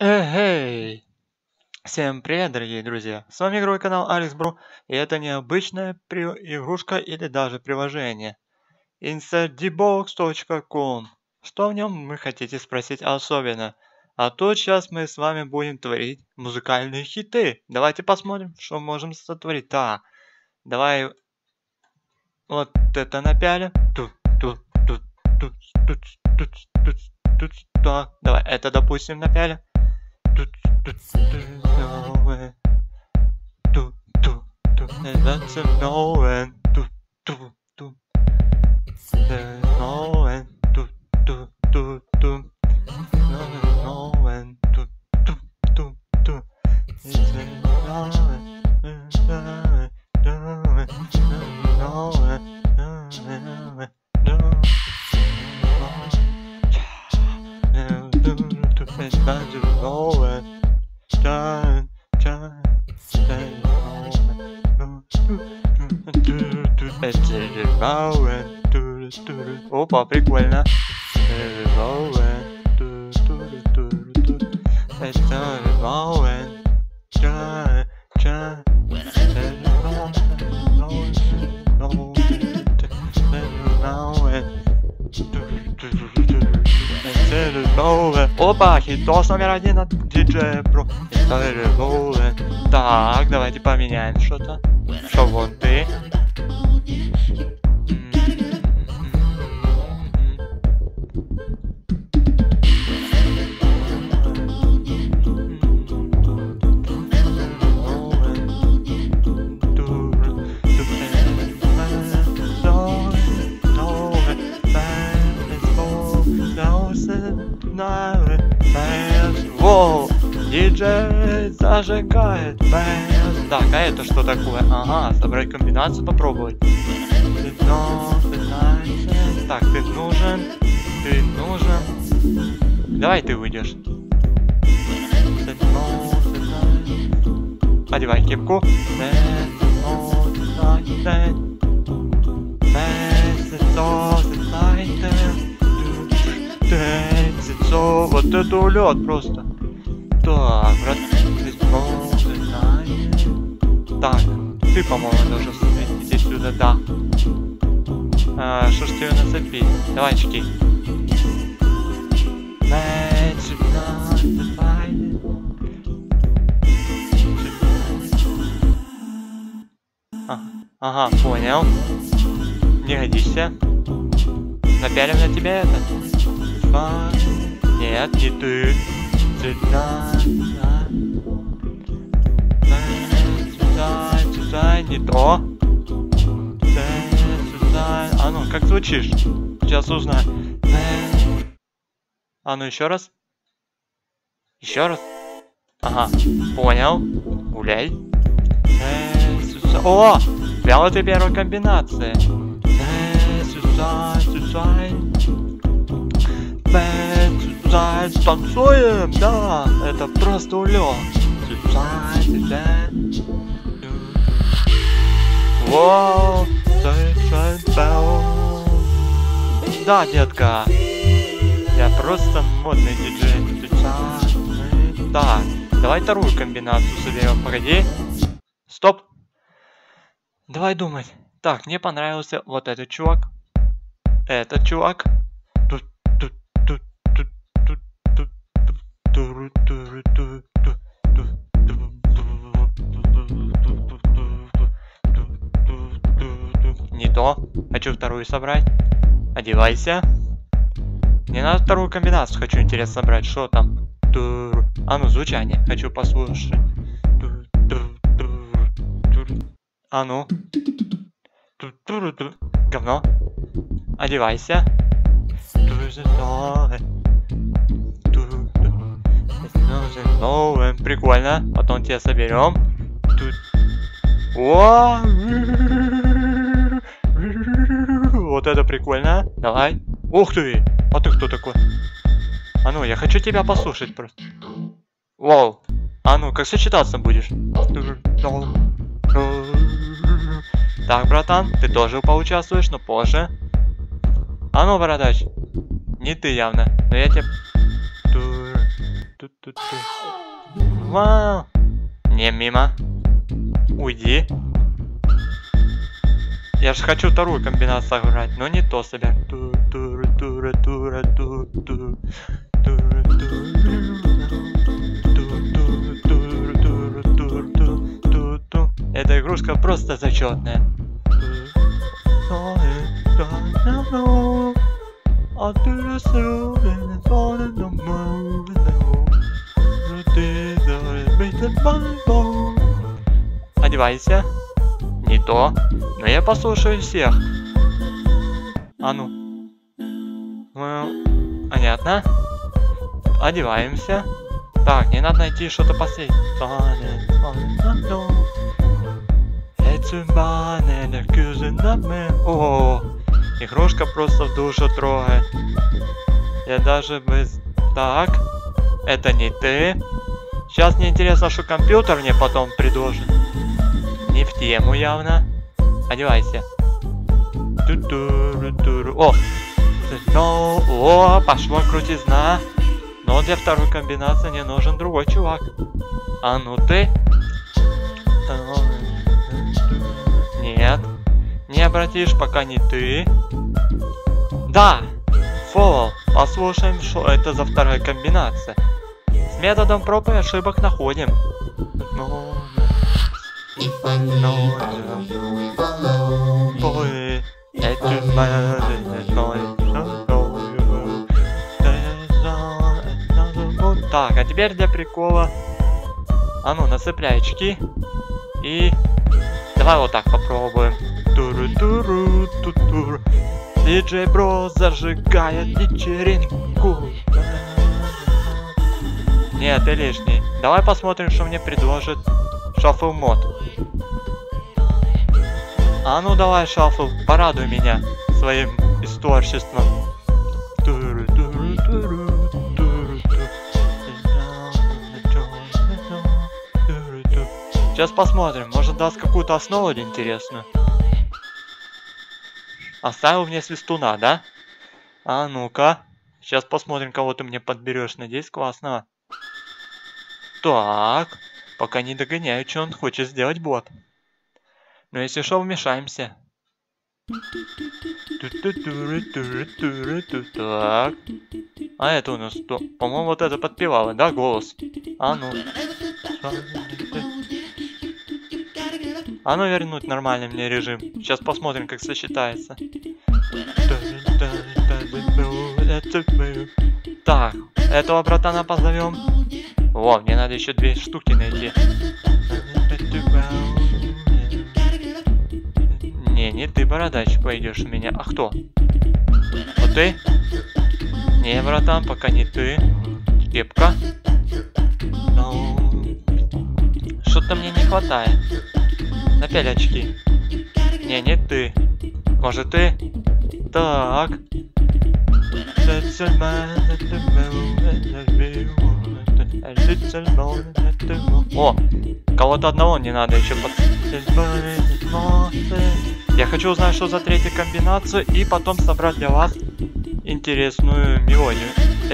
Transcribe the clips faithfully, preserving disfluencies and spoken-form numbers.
Эй! Всем привет, дорогие друзья! С вами игровой канал Алекс Бро, и это необычная при... игрушка или даже приложение. инсайд ди бокс точка ком. Что в нем вы хотите спросить особенно? А тут сейчас мы с вами будем творить музыкальные хиты. Давайте посмотрим, что можем сотворить. Так, давай вот это напялим. Тут, тут, тут, тут, тут, тут, тут, тут, так, давай это допустим напялим. Тут, тут, тут, nowhere. Тут, тут, тут, that's a nowhere. Тут, тут, тут, there's nowhere. Тут, тут, тут, тут, nowhere. Тут, тут, тут, тут, it's a nowhere, nowhere, nowhere, nowhere, nowhere, nowhere. Опа, прикольно. Опа, хитос номер один от диджея Про. Так, давайте поменяем что-то. Что вот ты? Воу, диджей зажигает бэс. Так, а это что такое? Ага, собрать комбинацию, попробовать. Так, ты нужен, ты нужен. Давай ты выйдешь. Одевай кепку. Вот это улет просто. Так, брат. Так, ты, по-моему, должен иди сюда, да. А, что ж тебе нацепить? Давай, очки. А, ага, понял. Не годишься. Напялим на тебя это. Нет, не ты. Сюда, сюда. Сюда, сюда, не то. Сюда, сюда. А ну, как звучишь? Сейчас узнаю. А ну, еще раз. Еще раз. Ага, понял. Гуляй. О! Прямо ты первая комбинация. Сюда, сюда. Танцуем, да, это просто улет. Воу, да, детка, я просто модный диджей. Так, давай вторую комбинацию соберем. Погоди. Стоп. Давай думать. Так, мне понравился вот этот чувак. Этот чувак. Не то. Хочу вторую собрать. Одевайся. Мне надо вторую комбинацию. Хочу интересно собрать. Что там? А ну, звучание. Хочу послушать. А ну. Говно. Одевайся. Новое, прикольно. Потом тебя соберем. Тут. О! Вот это прикольно. Давай. Ух ты! А ты кто такой? А ну, я хочу тебя послушать просто. Вау. А ну, как сочетаться будешь? Так, братан, ты тоже поучаствуешь, но позже. А ну, бородач. Не ты явно, но я тебе... Вау! Не, мимо. Уйди. Я же хочу вторую комбинацию играть, но не то себя. Эта игрушка просто зачетная. Одевайся. Не то, но я послушаю всех. А ну. Ну, понятно. Одеваемся. Так, не надо найти что-то последнее. О, игрушка просто в душу трогает. Я даже без... Так, это не ты. Сейчас мне интересно, что компьютер мне потом предложит. Не в тему явно. Одевайся. О! Ну, о, пошло крутизна. Но для второй комбинации мне нужен другой чувак. А ну ты. Нет. Не обратишь, пока не ты. Да! Фол. Послушаем, что это за вторая комбинация. С методом проб и ошибок находим. Ну... Так, а теперь для прикола. А ну, насыпляй очки. И... Давай вот так попробуем. Туру-туру-ту-туру. Диджей Бро зажигает вечеринку. Нет, ты лишний. Давай посмотрим, что мне предложит Шаффл мод. А ну давай, Шаффл, порадуй меня своим исторчеством. Сейчас посмотрим, может даст какую-то основу интересную. Оставил мне свистуна, да? А ну-ка. Сейчас посмотрим, кого ты мне подберешь. Надеюсь, классного. Так. Пока не догоняю, что он хочет сделать бот. Но если что, вмешаемся. Так. А это у нас что? По-моему, вот это подпевало, да, голос? А ну. А ну вернуть нормальный мне режим. Сейчас посмотрим, как сочетается. Так, этого братана позовем. Во, мне надо еще две штуки найти. Не, не ты, бородач, пойдешь у меня. А кто? Вот ты? Не, братан, пока не ты. Кепка. Что-то мне не хватает. Напяль очки. Не, не ты. Может ты? Так. О, кого-то одного не надо еще под... Я хочу узнать, что за третья комбинация, и потом собрать для вас интересную мелодию.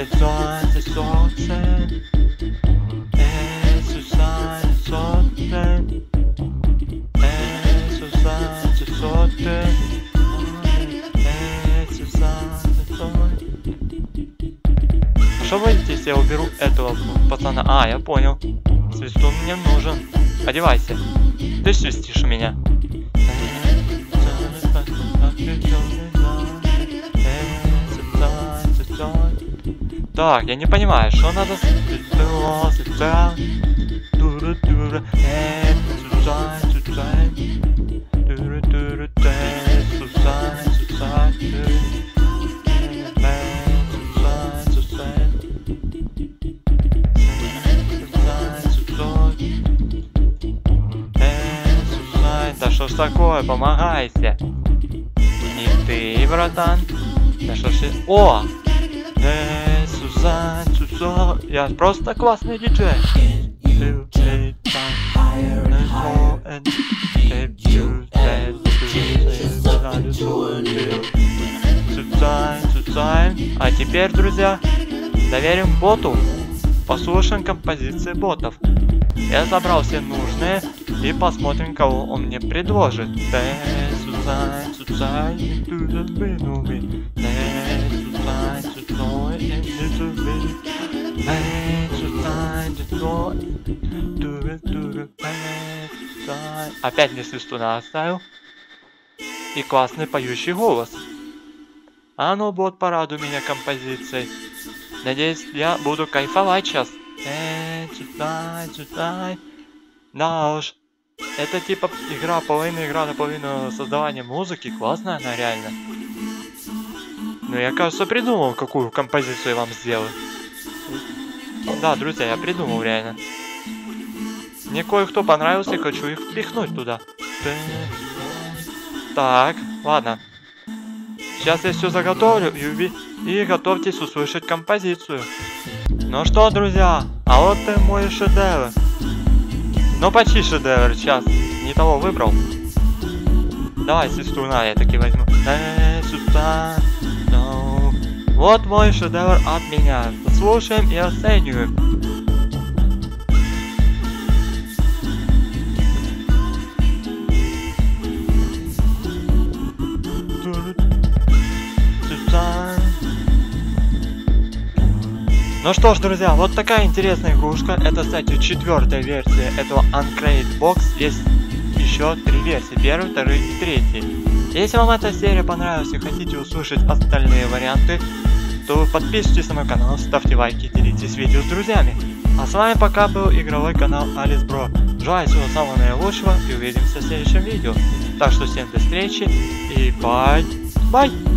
Что будете, если я уберу этого пацана? А, я понял. Свистун мне нужен. Одевайся. Ты свистишь у меня. Так, я не понимаю, что надо... Да что ж такое, помогайся. Не ты, братан. Да что ж... О! Э, Сузан, Сузан. Я просто классный диджей. А теперь, друзья, доверим боту послушаем композиции ботов. Я забрал все нужные и посмотрим, кого он мне предложит. Опять мне свистуна оставил. И классный поющий голос. А ну, бот, порадуй меня композицией. Надеюсь, я буду кайфовать сейчас. Эй, читай, читай. Да уж. Это типа игра, половина игра, наполовину создавания музыки. Классная она реально. Ну, я, кажется, придумал, какую композицию я вам сделаю. Да, друзья, я придумал реально. Мне кое-кто понравился, и хочу их впихнуть туда. Так, ладно. Сейчас я все заготовлю и, и готовьтесь услышать композицию. Ну что, друзья, а вот и мой шедевр. Ну почти шедевр, сейчас. Не того выбрал. Давай свистуна я таки возьму. Вот мой шедевр от меня. Слушаем и оцениваем. Ну что ж, друзья, вот такая интересная игрушка. Это, кстати, четвертая версия этого Uncrate Box. Есть еще три версии. Первый, второй и третий. Если вам эта серия понравилась и хотите услышать остальные варианты, то подписывайтесь на мой канал, ставьте лайки, делитесь видео с друзьями. А с вами пока был игровой канал AlexBro. Желаю всего самого наилучшего и увидимся в следующем видео. Так что всем до встречи и бай! Бай!